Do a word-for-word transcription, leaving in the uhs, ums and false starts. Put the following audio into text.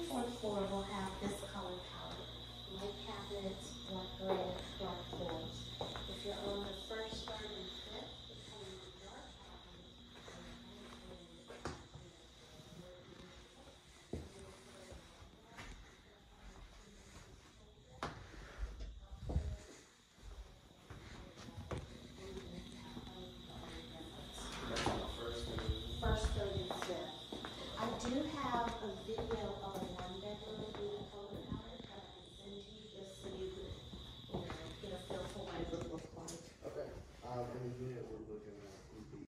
fourth floor will have this color palette. White cabinets, black granite,